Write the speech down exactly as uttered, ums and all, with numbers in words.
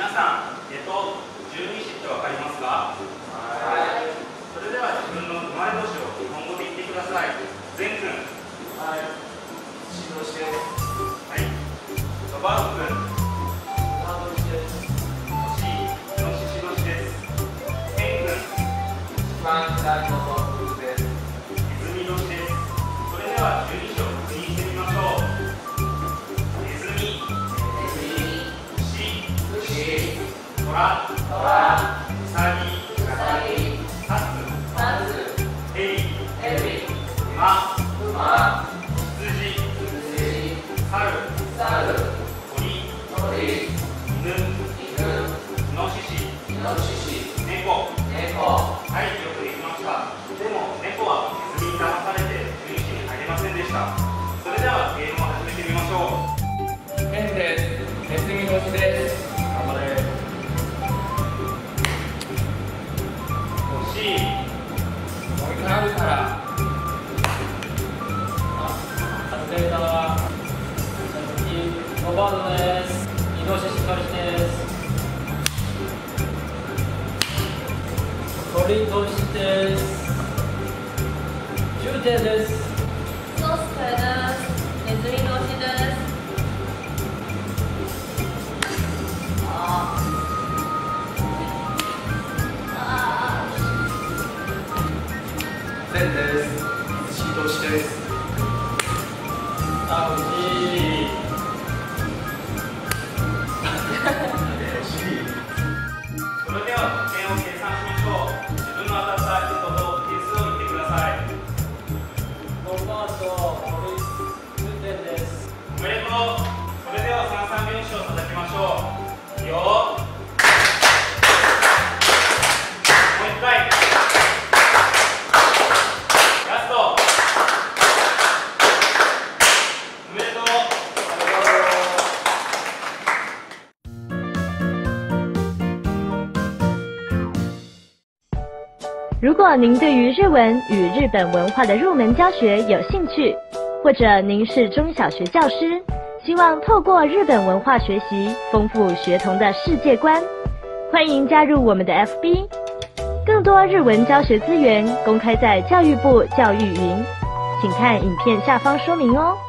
さん、えっと、十二支ってわかりますか？はい。それでは自分の生まれ年を日本語で言ってください。善くん。はい。し年です。はい。ロバートくん。ロバート年です。し、イノシシ年です。ケンくん。一番左の動物です。ネズミ年です。それでは十二支を確認してみましょう。ネズミ。トラ、トラ、ウサギ、ウサギ、タツ、タツ、ヘビ、ヘビ、馬、馬、羊、羊、猿、猿、鳥、鳥、犬、犬、イノシシ、イノシシ、猫、猫。はい、よくできました。でも猫はネズミに騙されて十二支に入れませんでした。それではゲームを始めてみましょう。 変です。ネズミ年です。頑張れ。あるから。あ、外れた。次、ロバートです。イノシシ年です。鳥年です。じゅうてんです。 ソースです。ネズミ年です。あ千です。牛年です。 あ、惜しい。 それでは得点を計算しましょう。自分の当たったヒントと点数を言ってください。 ロバート、鳥、じゅうてんです。 おめでとう。それでは三三拍子を叩きましょう。いいよ。もう一回。ラスト。おめでとう。 如果您对于日文与日本文化的入门教学有兴趣，或者您是中小学教师，希望透过日本文化学习丰富学童的世界观，欢迎加入我们的 F B。更多日文教学资源公开在教育部教育云，请看影片下方说明哦。